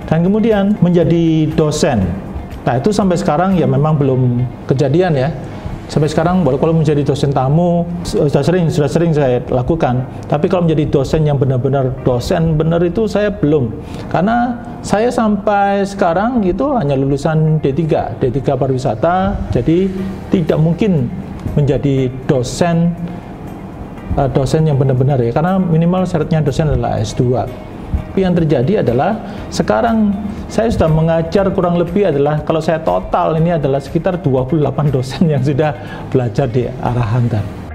Dan kemudian menjadi dosen. Nah itu sampai sekarang ya memang belum kejadian ya. Sampai sekarang kalau menjadi dosen tamu sudah sering saya lakukan. Tapi kalau menjadi dosen yang benar-benar dosen benar itu saya belum. Karena saya sampai sekarang itu hanya lulusan D3 pariwisata. Jadi tidak mungkin menjadi dosen yang benar-benar ya. Karena minimal syaratnya dosen adalah S2. Tapi yang terjadi adalah sekarang saya sudah mengajar kurang lebih adalah kalau saya total ini adalah sekitar 28 dosen yang sudah belajar di arahan tadi.